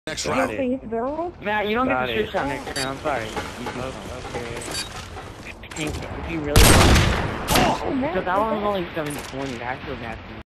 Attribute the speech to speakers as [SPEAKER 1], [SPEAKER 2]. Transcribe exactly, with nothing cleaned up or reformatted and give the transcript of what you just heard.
[SPEAKER 1] Next
[SPEAKER 2] Got
[SPEAKER 1] round.
[SPEAKER 2] it.
[SPEAKER 3] barrel?
[SPEAKER 2] Matt, you don't
[SPEAKER 4] Got
[SPEAKER 2] get the
[SPEAKER 4] it.
[SPEAKER 2] trick shot next round. I'm sorry.
[SPEAKER 4] Oh, okay.
[SPEAKER 2] If you really want.
[SPEAKER 3] Oh, man.
[SPEAKER 2] So that one was only seven twenty. That's so nasty.